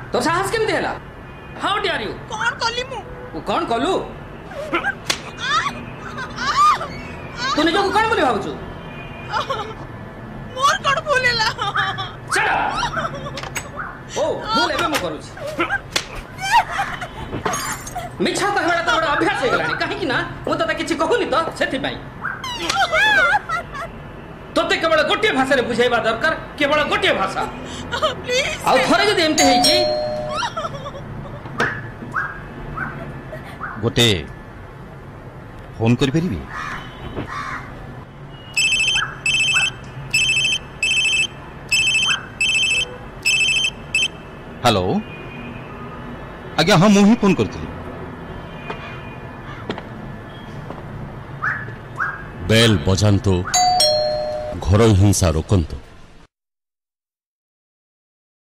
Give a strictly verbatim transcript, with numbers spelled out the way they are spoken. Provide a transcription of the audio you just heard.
तो साहस केमती हैला? How dare you? कौन कली मु? वो कौन कलु? तू निजो को कौन बोली भाबुछु? मोर कौन बोलेला? चला ओ भूल एबे मु करूछि मिछा कहबा त बड़ अभ्यास हे गलानी काहे कि ना मु त किछि कहूनी त सेथि पई तोते केवल गोटे भाषा रे बुझाइबा दरकार केवल गोटे भाषा प्लीज आ थरे जदि एमते हेछि गोटे फोन करि परिबी हेलो आज्ञा हाँ मुझे फोन करती बेल बजांतु घर हिंसा रोकंतु।